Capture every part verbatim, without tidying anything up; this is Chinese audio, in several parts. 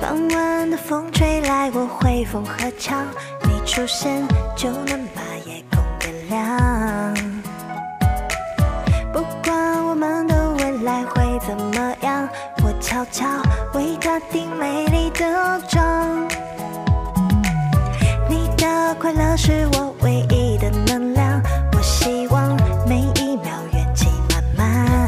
傍晚的风吹来，我会风和墙，你出现就能把夜空点亮。不管我们的未来会怎么样，我悄悄为它定美丽的章。你的快乐是我唯一的能量，我希望每一秒元气满满。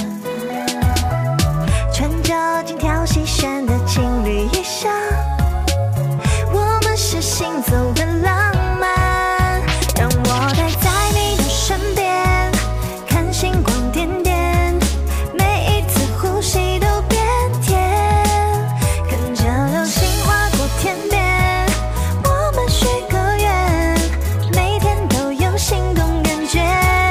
穿着精挑细选的情侣衣裳，我们是行走的浪漫。让我待在你的身边，看星光点点，每一次呼吸都变甜，跟着流星划过天边，我们许个愿，每天都有心动感觉。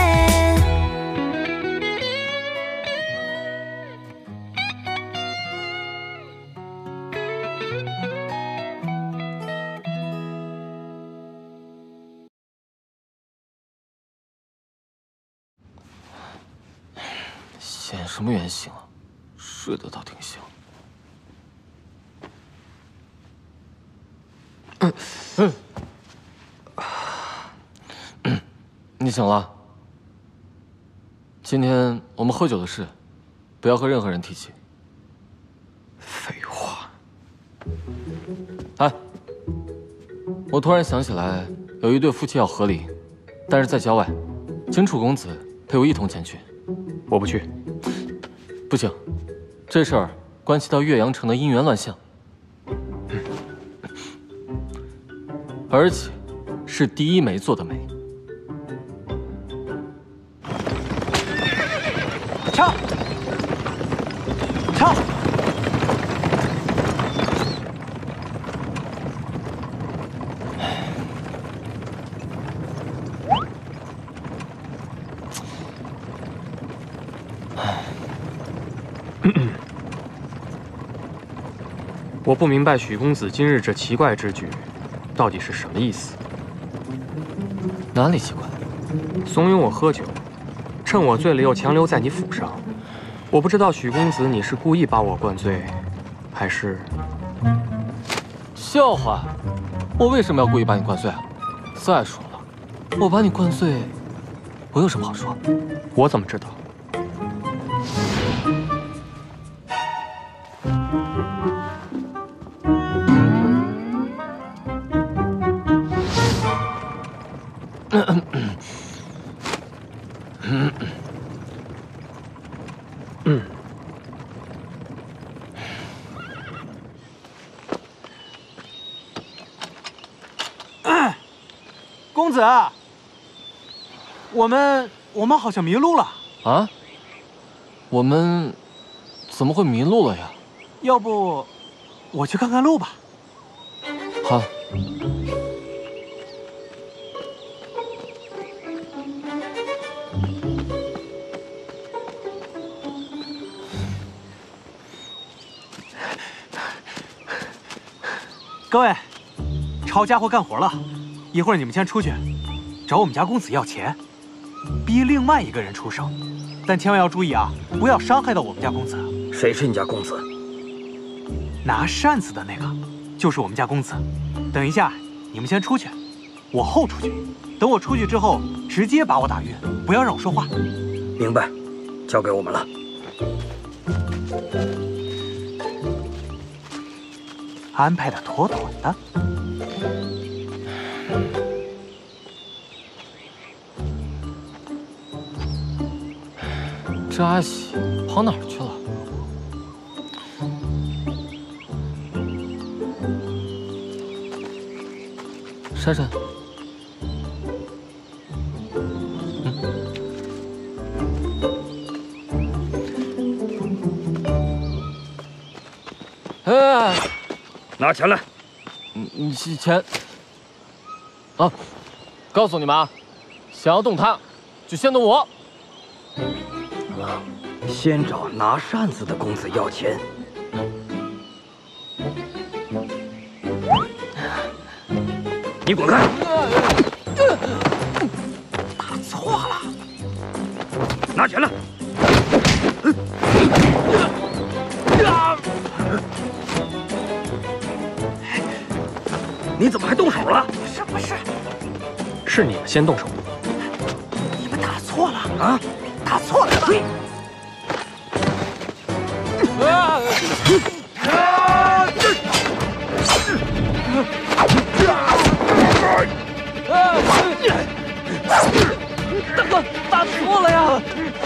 显什么原形啊？睡得倒挺香。嗯嗯，你醒了。今天我们喝酒的事，不要和任何人提起。 废话。 哎，我突然想起来，有一对夫妻要和离，但是在郊外，请楚公子陪我一同前去。 我不去。 不行，这事儿关系到岳阳城的姻缘乱象，而且是第一枚做的媒。 枪！枪！我不明白许公子今日这奇怪之举，到底是什么意思？ 哪里奇怪？ 怂恿我喝酒，趁我醉了又强留在你府上。我不知道许公子你是故意把我灌醉，还是…… 笑话！我为什么要故意把你灌醉啊？再说了，我把你灌醉，我有什么好说？ 我怎么知道？嗯， 公子，我们我们好像迷路了啊！我们怎么会迷路了呀？ 要不我去看看路吧。 好。 各位，抄家伙干活了，一会儿你们先出去，找我们家公子要钱，逼另外一个人出手，但千万要注意啊，不要伤害到我们家公子。 谁是你家公子？ 拿扇子的那个，就是我们家公子。等一下，你们先出去，我后出去。等我出去之后，直接把我打晕，不要让我说话。 明白，交给我们了。 安排的妥妥的。 这阿喜跑哪儿去了？珊珊，嗯，哎。 拿钱来！ 你你钱啊！告诉你们啊，想要动他，就先动我。 先找拿扇子的公子要钱。你滚开！ 打错了， 拿钱来！ 你怎么还动手了？ 不是不是， 是你们先动手的。 你们打错了啊！ 打错了吧？ 啊！大哥，打错了呀！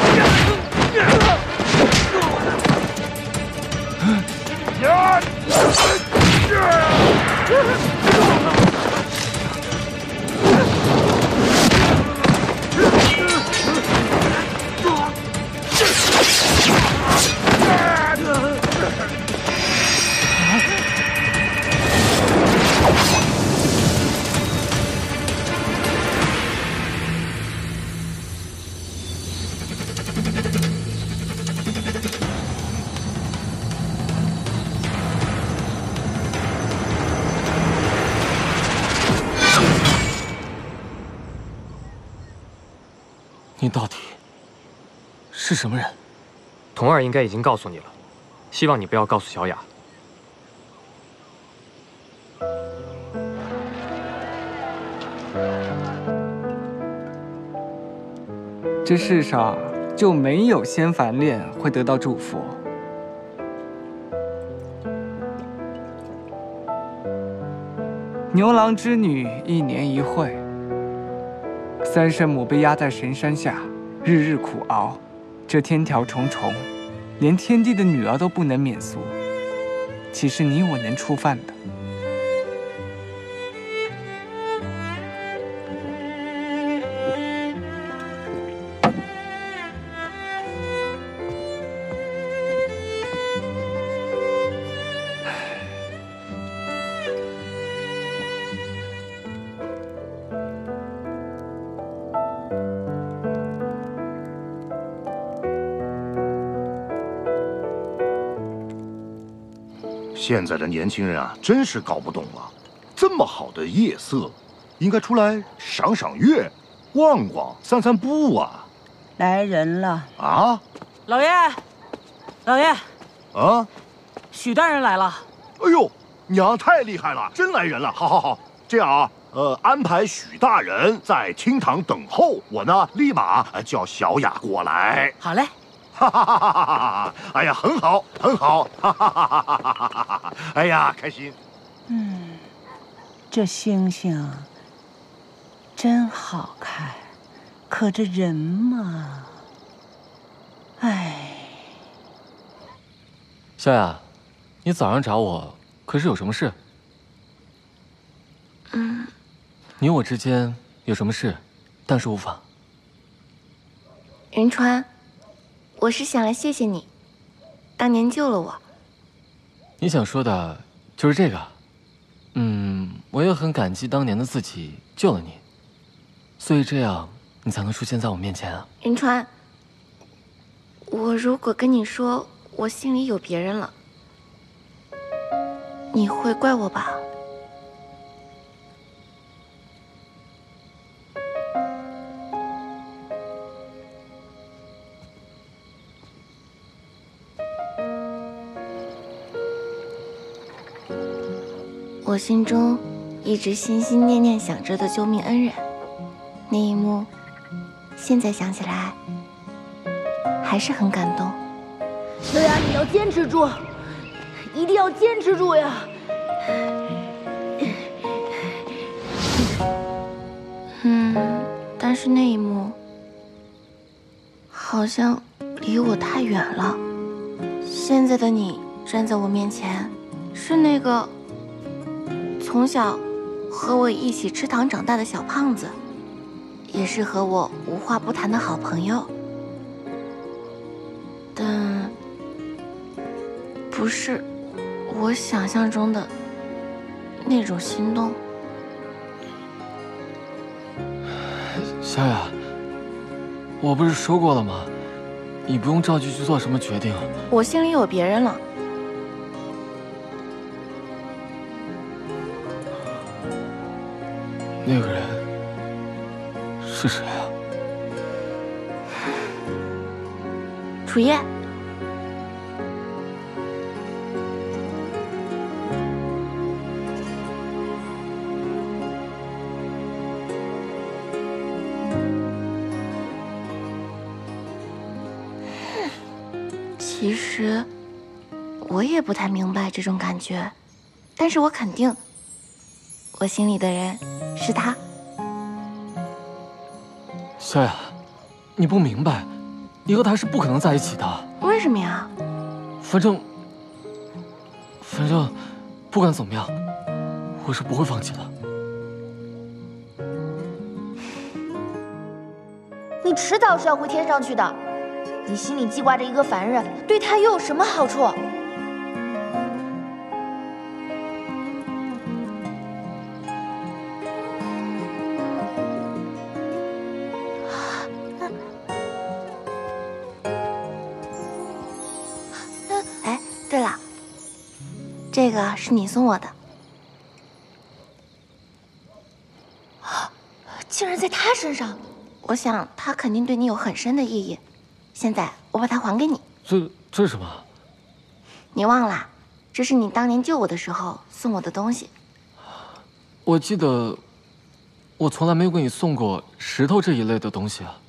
你到底是什么人？ 童儿应该已经告诉你了，希望你不要告诉小雅。 这世上就没有仙凡恋会得到祝福。牛郎织女一年一会，三圣母被压在神山下，日日苦熬，这天条重重，连天帝的女儿都不能免俗，岂是你我能触犯的？ 现在的年轻人啊，真是搞不懂了。这么好的夜色，应该出来赏赏月、逛逛、散散步啊。 来人了啊！ 老爷，老爷， 啊！ 许大人来了。 哎呦，娘太厉害了，真来人了！好好好，这样啊，呃，安排许大人在厅堂等候，我呢立马叫小雅过来。 好嘞。 哈哈哈哈哈！哎呀，很好，很好！哈哈哈哈哈哈！哎呀，开心。 嗯，这星星真好看，可这人嘛，哎。 小雅，你早上找我，可是有什么事？ 嗯。 你我之间有什么事？但是无妨。 云川。我是想来谢谢你，当年救了我。 你想说的就是这个？嗯，我也很感激当年的自己救了你，所以这样你才能出现在我面前啊。 云川，我如果跟你说我心里有别人了，你会怪我吧？我心中一直心心念念想着的救命恩人，那一幕，现在想起来还是很感动。 小雅，你要坚持住，一定要坚持住呀！ 嗯，但是那一幕好像离我太远了。现在的你站在我面前，是那个从小和我一起吃糖长大的小胖子，也是和我无话不谈的好朋友，但不是我想象中的那种心动。 小雅，我不是说过了吗？你不用着急去做什么决定。 我心里有别人了。 那个人是谁啊？ 楚叶。 其实我也不太明白这种感觉，但是我肯定，我心里的人是他。 小雅，你不明白，你和他是不可能在一起的。 为什么呀？ 反正，反正，不管怎么样，我是不会放弃的。 你迟早是要回天上去的，你心里记挂着一个凡人，对他又有什么好处？ 哎，对了，这个是你送我的， 竟然在他身上！ 我想他肯定对你有很深的意义。现在我把它还给你。 这这是什么？ 你忘了，这是你当年救我的时候送我的东西。 我记得，我从来没有给你送过石头这一类的东西啊。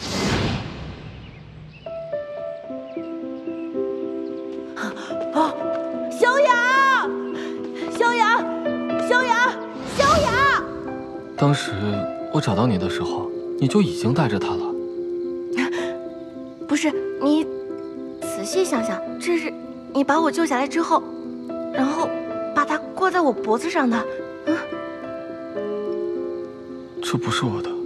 啊！小雅，小雅，小雅，小雅！ 当时我找到你的时候，你就已经带着它了。 不是，你仔细想想，这是你把我救下来之后，然后把它挂在我脖子上的。嗯， 这不是我的。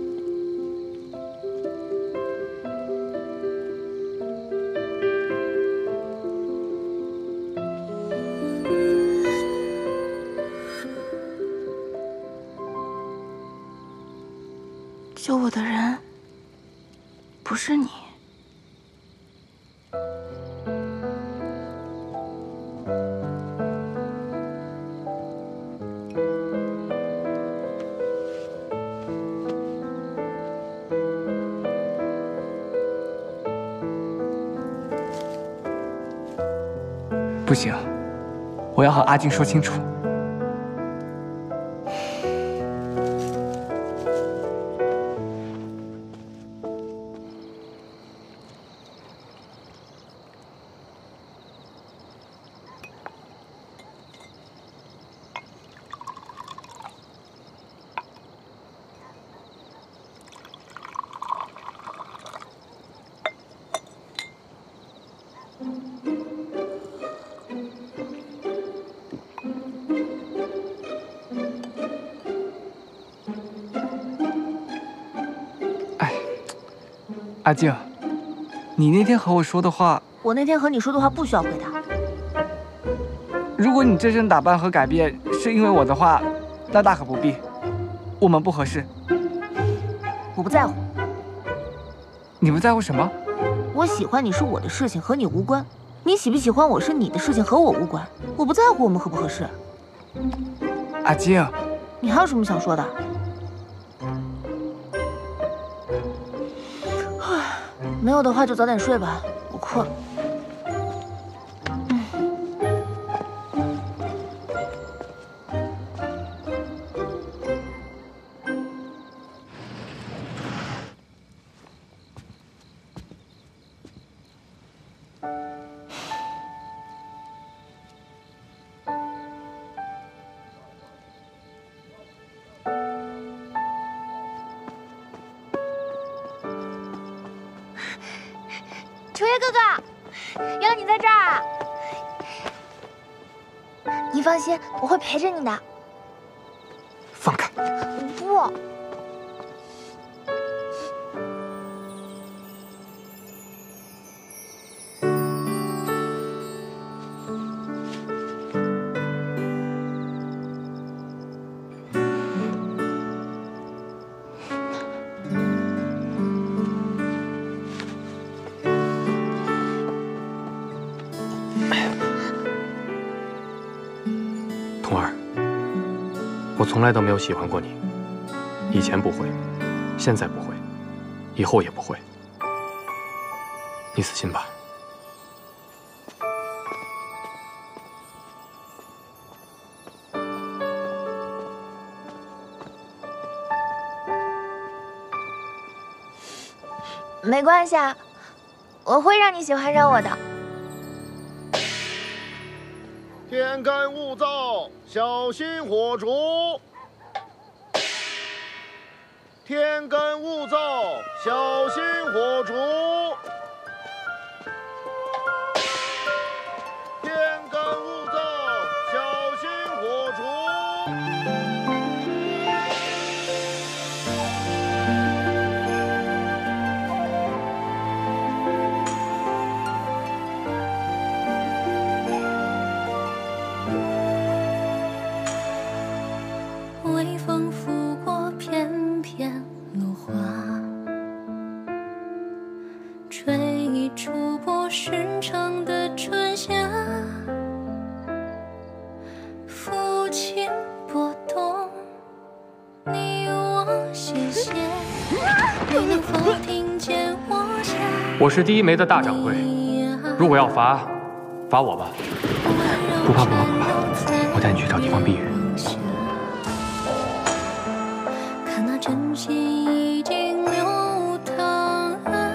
救我的人不是你。 不行，我要和阿静说清楚。阿静，你那天和我说的话， 我那天和你说的话不需要回答。 如果你这身打扮和改变是因为我的话，那大可不必，我们不合适。 我不在乎。 你不在乎什么？ 我喜欢你是我的事情，和你无关。你喜不喜欢我是你的事情，和我无关。我不在乎我们合不合适。 阿静， 你还有什么想说的？没有的话就早点睡吧，我困了。 楚月哥哥，原来你在这儿啊！你放心，我会陪着你的。 放开！ 不。 童儿，我从来都没有喜欢过你，以前不会，现在不会，以后也不会。你死心吧。 没关系啊，我会让你喜欢上我的。 天干物燥，小心火烛。天干物燥，小心火烛。天干物燥，小心火烛。 微风拂过片片落花，追逐不寻常的春夏。抚琴拨动你我心弦，你能否听见我想？ 我是第一枚的大掌柜，如果要罚，罚我吧。 不怕不怕不怕，我带你去找地方避雨。 看那真心已经流淌，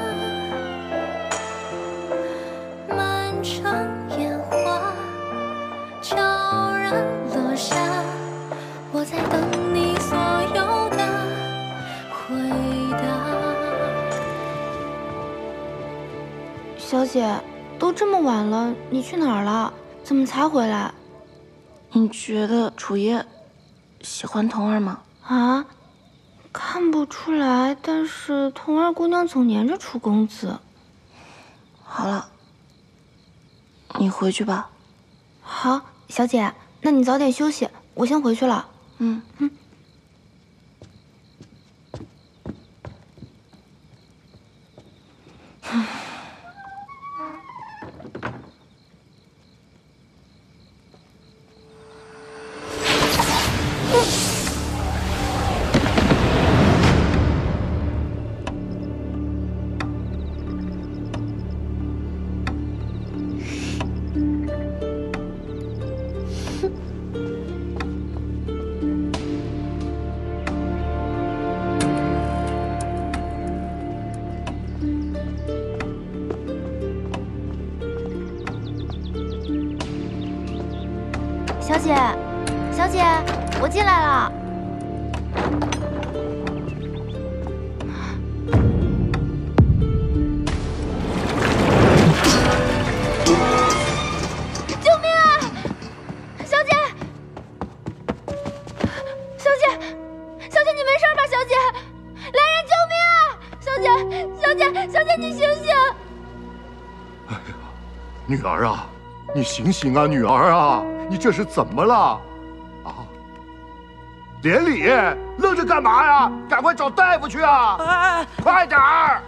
漫长烟花悄然落下，我在等你所有的回答。 小姐，都这么晚了，你去哪儿了？怎么才回来？你觉得楚叶喜欢童儿吗？啊？看不出来，但是童儿姑娘总黏着楚公子。好了，你回去吧。好，小姐，那你早点休息，我先回去了。嗯嗯。小姐，小姐，我进来了。救命啊！小姐，小姐，小姐，你没事吧？小姐，来人救命啊！小姐，小姐，小姐，你醒醒！ 哎呀，女儿啊，你醒醒啊，女儿啊！你这是怎么了？啊！连理，愣着干嘛呀？赶快找大夫去啊！哎、快点儿！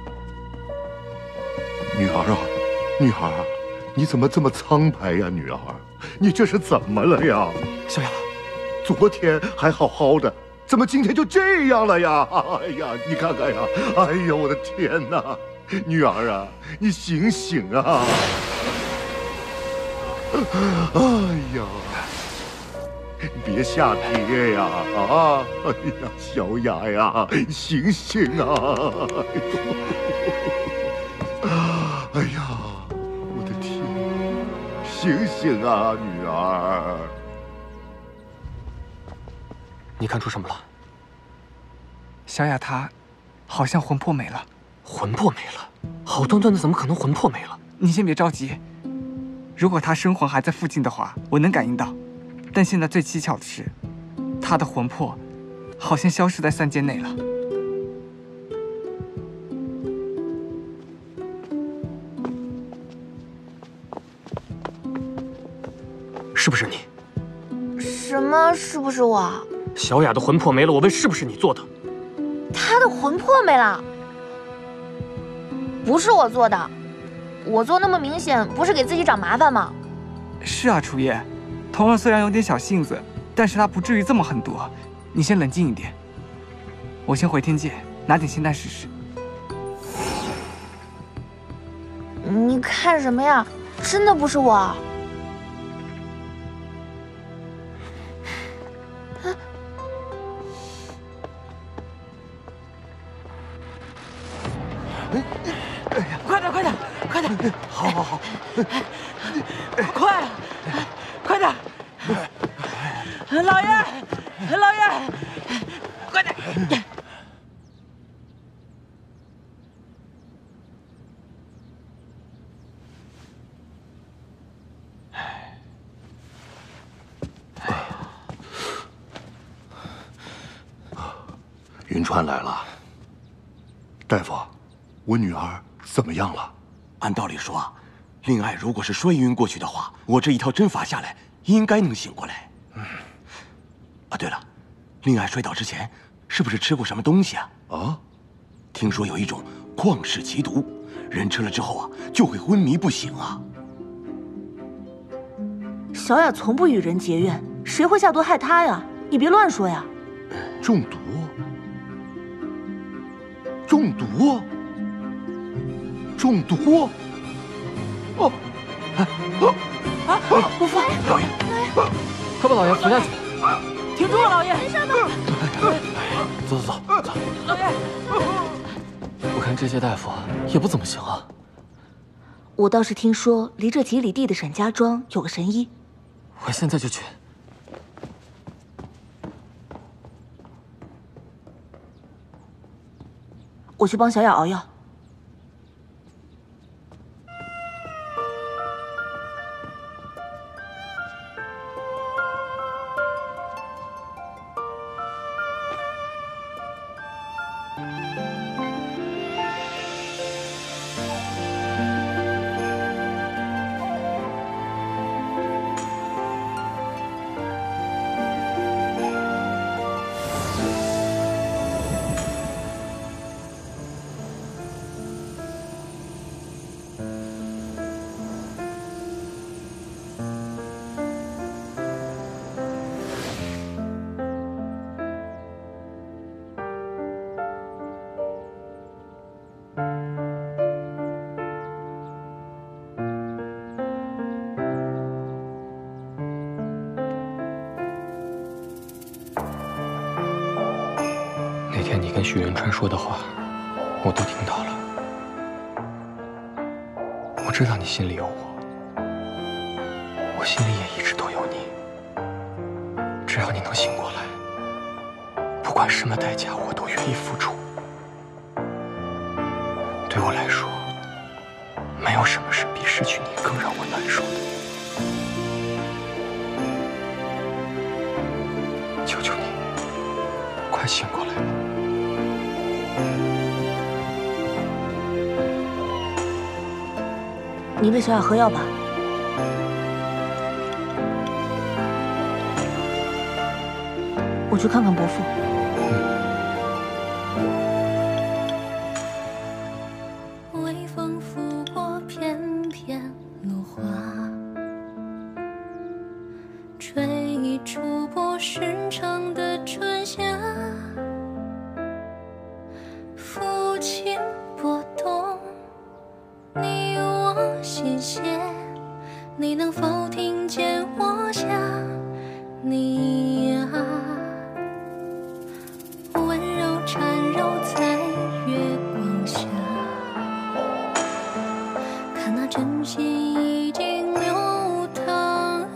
女儿啊，女儿，你怎么这么苍白呀？女儿，你这是怎么了呀？ 小雅， 昨天还好好的，怎么今天就这样了呀？哎呀，你看看呀！哎呀，我的天哪！女儿啊，你醒醒啊！哎呀，别下跌呀！啊，哎呀，小雅呀，醒醒啊！哎呀，我的天，醒醒啊，女儿！ 你看出什么了？ 小雅她好像魂魄没了。 魂魄没了？好端端的怎么可能魂魄没了？ 你先别着急。如果他生魂还在附近的话，我能感应到。但现在最蹊跷的是，他的魂魄好像消失在三间内了。 是不是你？ 什么？是不是我？ 小雅的魂魄没了，我问是不是你做的？ 她的魂魄没了？不是我做的。我做那么明显，不是给自己找麻烦吗？ 是啊，楚叶，童儿虽然有点小性子，但是他不至于这么狠毒。你先冷静一点，我先回天界拿点仙丹试试。 你看什么呀？真的不是我。啊快点，快点，快点！ 好好好， 快啊！快老爷，老爷，快点！ 云川来了，大夫，我女儿怎么样了？ 按道理说，令爱如果是摔晕过去的话，我这一条针法下来，应该能醒过来。嗯。啊，对了，令爱摔倒之前是不是吃过什么东西啊？啊？听说有一种旷世奇毒，人吃了之后啊，就会昏迷不醒啊。 小雅从不与人结怨，谁会下毒害她呀？你别乱说呀。 中毒？中毒？中毒？哦！ 啊！伯父， 老爷， 快把老爷扶下去！ 停住了，老爷！ 没事的。走走走走。 老爷， 我看这些大夫也不怎么行啊。 我倒是听说离这几里地的沈家庄有个神医， 我现在就去。 我去帮小雅熬药。 那天你跟许元川说的话，我都听到了。我知道你心里有我，我心里也一直都有你。只要你能醒过来，不管什么代价，我都愿意付出。对我来说，没有什么事比失去你更让我难受的。求求你，快醒过来吧。 你喂小雅喝药吧。我去看看伯父。 微风拂过片片落花，吹出不寻常的春夏。抚琴拨动你我心弦，你能否听见我想你呀？温柔缠绕在月光下，看那针线已经流淌，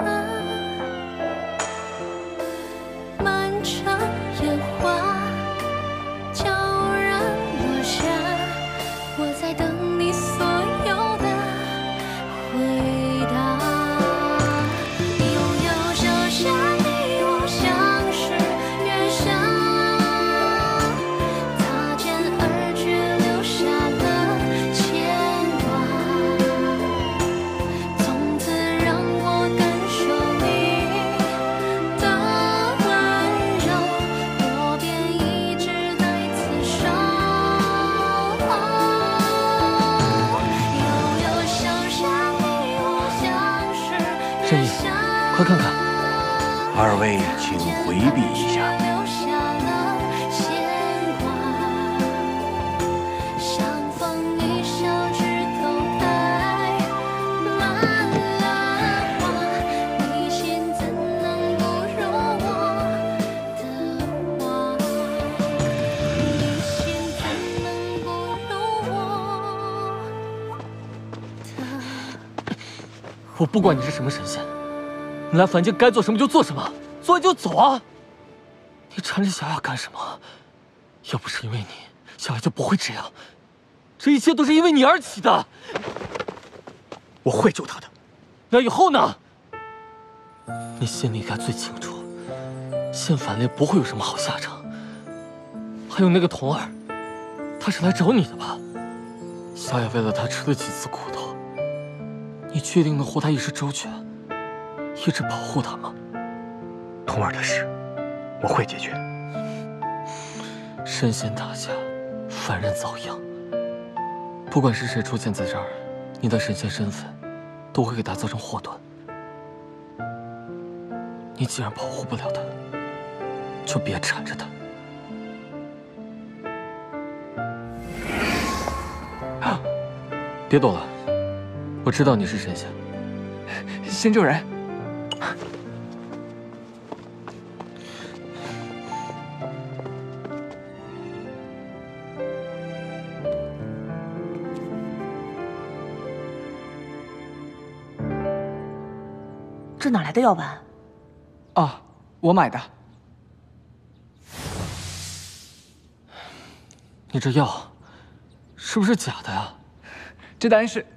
漫长烟花悄然落下，我在等你所有的回答。拥有小山你我像是月下，擦肩而去留下了牵挂，从此让我感受你的温柔，多变一直在此生。悠悠小山你我像是沈毅，快看看。 二位请回避一下。 留下了牵挂，相逢一笑枝头开满了花，你心怎能不如我的话？你心怎能不如我的？ 我不管你是什么神仙， 你来凡间该做什么就做什么，做完就走啊！你缠着小雅干什么？要不是因为你，小雅就不会这样。这一切都是因为你而起的。 我会救她的。 那以后呢？你心里应该最清楚，陷反类不会有什么好下场。还有那个童儿，他是来找你的吧？小雅为了他吃了几次苦头，你确定能护他一世周全，一直保护他吗？ 童儿的事，我会解决。 神仙打架，凡人遭殃。不管是谁出现在这儿，你的神仙身份都会给他造成祸端。你既然保护不了他，就别缠着他。啊！别躲了，我知道你是神仙。 先救人。 这哪来的药丸？ 哦，我买的。 你这药是不是假的呀？ 这丹是，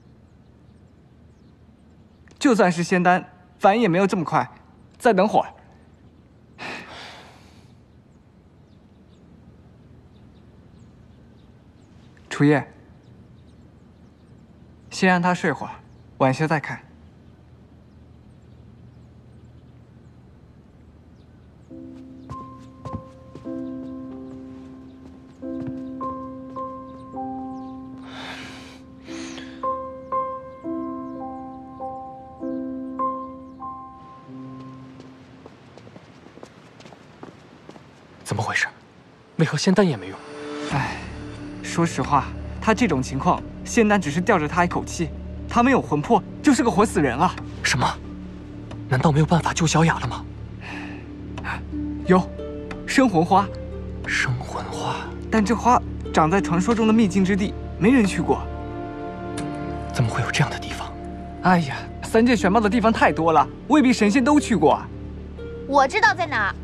就算是仙丹，反应也没有这么快。再等会儿。楚夜，先让他睡会儿，晚些再看。 怎么回事？为何仙丹也没用？ 唉，说实话，他这种情况，仙丹只是吊着他一口气，他没有魂魄，就是个活死人啊！ 什么？难道没有办法救小雅了吗？ 有，生魂花。 生魂花， 但这花长在传说中的秘境之地，没人去过。 怎么会有这样的地方？ 哎呀，三界玄妙的地方太多了，未必神仙都去过啊。 我知道在哪儿。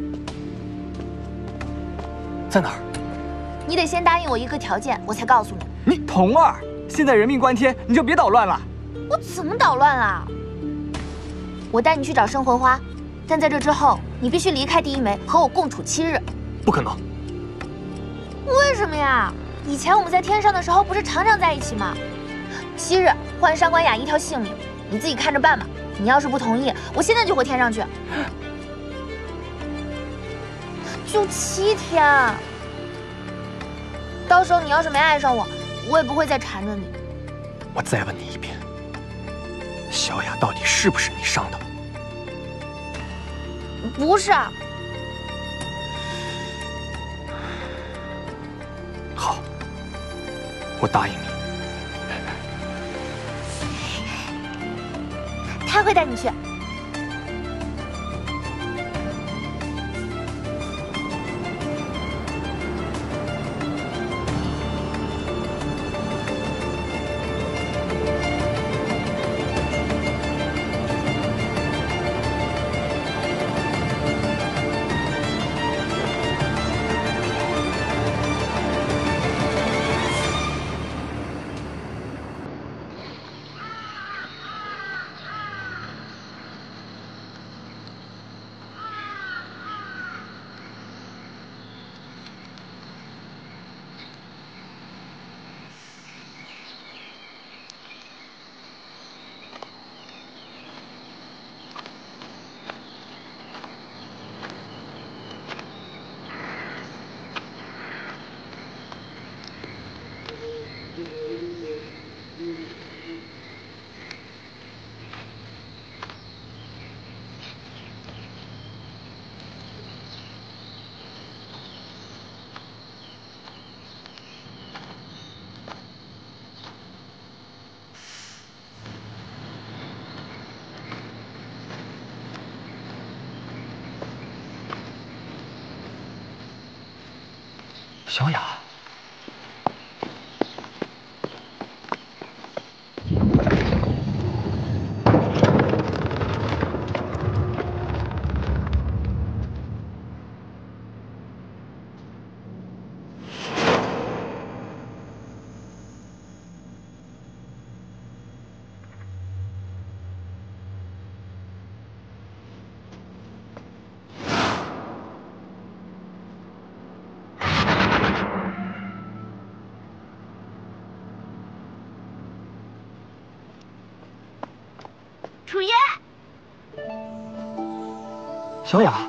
在哪儿？ 你得先答应我一个条件，我才告诉你。 你童儿，现在人命关天，你就别捣乱了。 我怎么捣乱了？我带你去找生魂花，但在这之后，你必须离开第一枚，和我共处七日。 不可能。 为什么呀？以前我们在天上的时候，不是常常在一起吗？七日换上官雅一条性命，你自己看着办吧。你要是不同意，我现在就回天上去。就七天，到时候你要是没爱上我，我也不会再缠着你。 我再问你一遍，小雅到底是不是你伤的？ 不是。 好，我答应你。 他会带你去。 小雅， 小雅，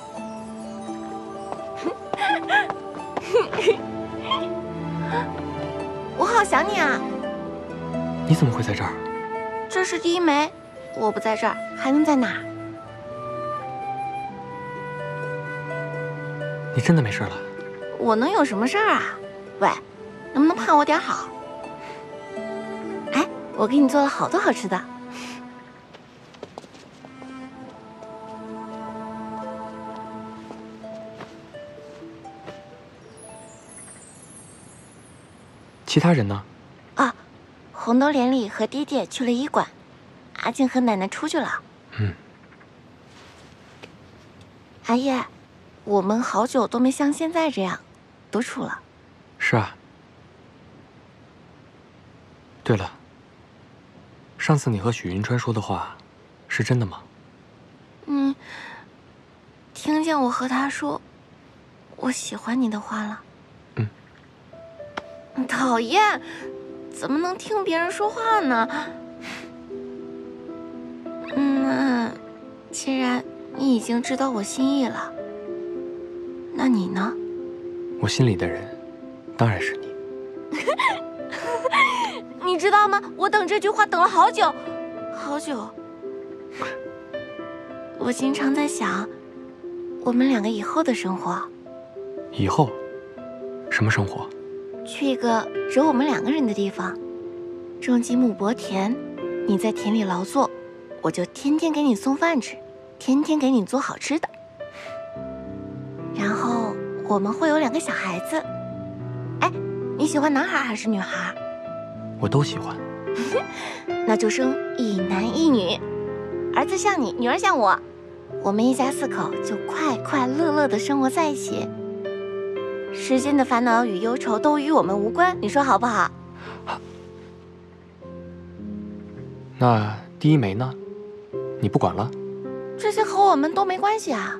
我好想你啊！ 你怎么会在这儿？ 这是第一枚，我不在这儿还能在哪儿？ 你真的没事了？ 我能有什么事儿啊？喂，能不能盼我点好？哎，我给你做了好多好吃的。 其他人呢？ 啊，红豆连理和爹爹去了医馆，阿静和奶奶出去了。 嗯。 阿叶，我们好久都没像现在这样独处了。 是啊。对了，上次你和许云川说的话，是真的吗？ 嗯，听见我和他说我喜欢你的话了。 嗯。 讨厌，怎么能听别人说话呢？嗯，那既然你已经知道我心意了，那你呢？ 我心里的人，当然是你。 你知道吗？我等这句话等了好久，好久。我经常在想，我们两个以后的生活。 以后？什么生活？ 去一个只有我们两个人的地方，种几亩薄田，你在田里劳作，我就天天给你送饭吃，天天给你做好吃的。然后我们会有两个小孩子。哎，你喜欢男孩还是女孩？ 我都喜欢。 那就生一男一女，儿子像你，女儿像我，我们一家四口就快快乐乐地生活在一起。世间的烦恼与忧愁都与我们无关，你说好不好？ 那第一枚呢？你不管了？ 这些和我们都没关系啊。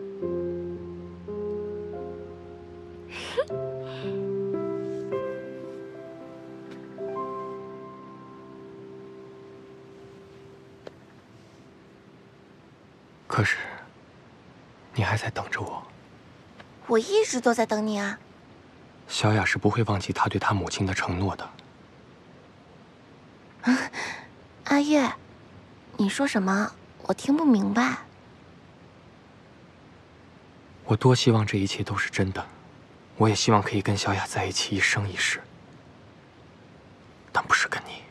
可是，你还在等着我。 我一直都在等你啊。 小雅是不会忘记她对她母亲的承诺的。 阿叶，你说什么？我听不明白。 我多希望这一切都是真的，我也希望可以跟小雅在一起一生一世，但不是跟你。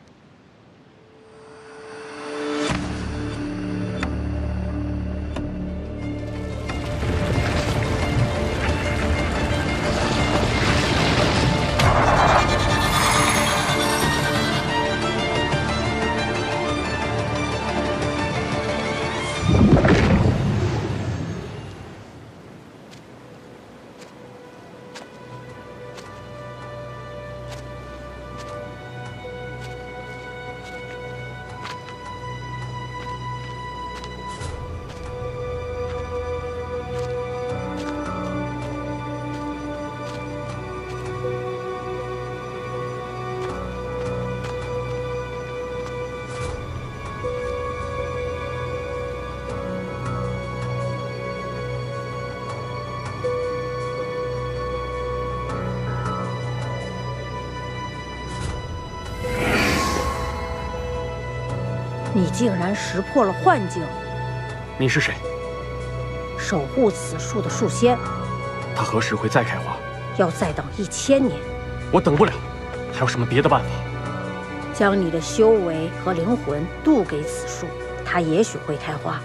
你竟然识破了幻境！ 你是谁？ 守护此树的树仙。 它何时会再开花？ 要再等一千年。 我等不了，还有什么别的办法？ 将你的修为和灵魂渡给此树，它也许会开花。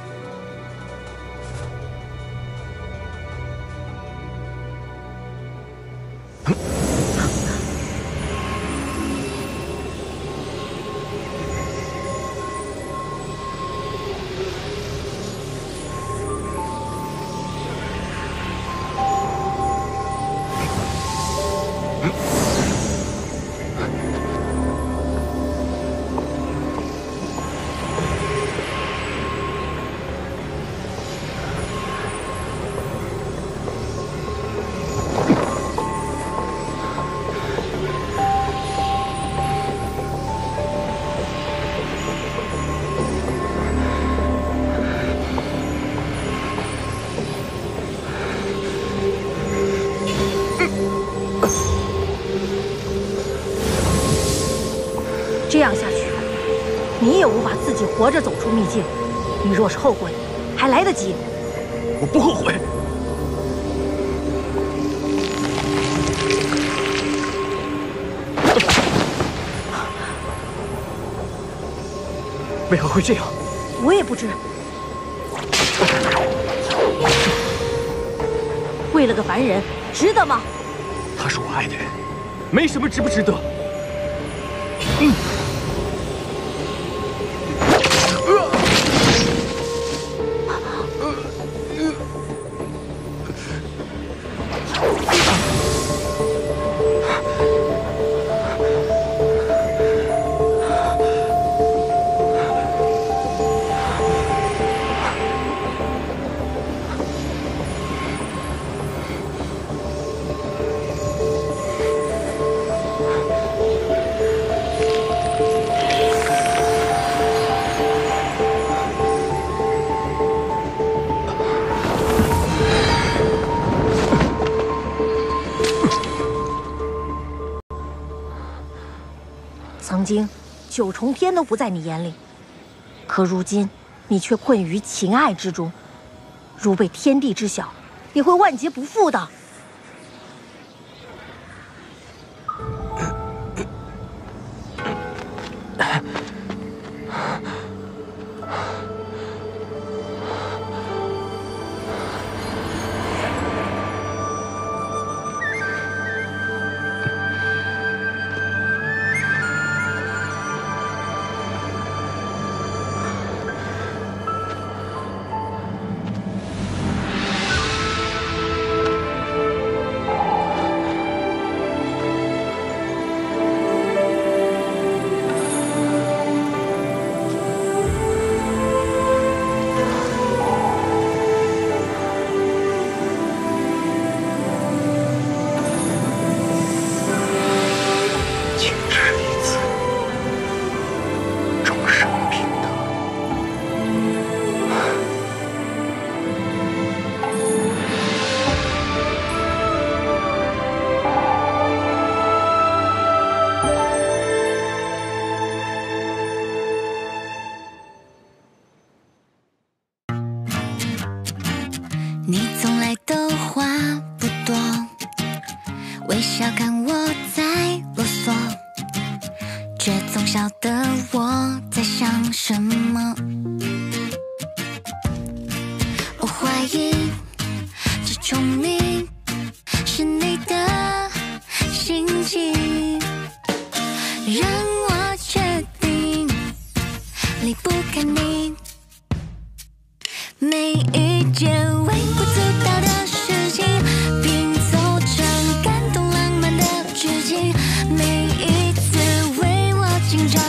这样下去，你也无法自己活着走出秘境。你若是后悔，还来得及。 我不后悔。为何会这样？ 我也不知。为了个凡人，值得吗？ 他是我爱的人，没什么值不值得。嗯。 曾经，九重天都不在你眼里，可如今，你却困于情爱之中。如被天地知晓，你会万劫不复的。 你从来都话不多，微笑看我在啰嗦，却总晓得我在想什么。我怀疑这聪明是你的心情，让我确定离不开你。每一件微不足道的事情，拼凑成感动浪漫的剧情。每一次为我紧张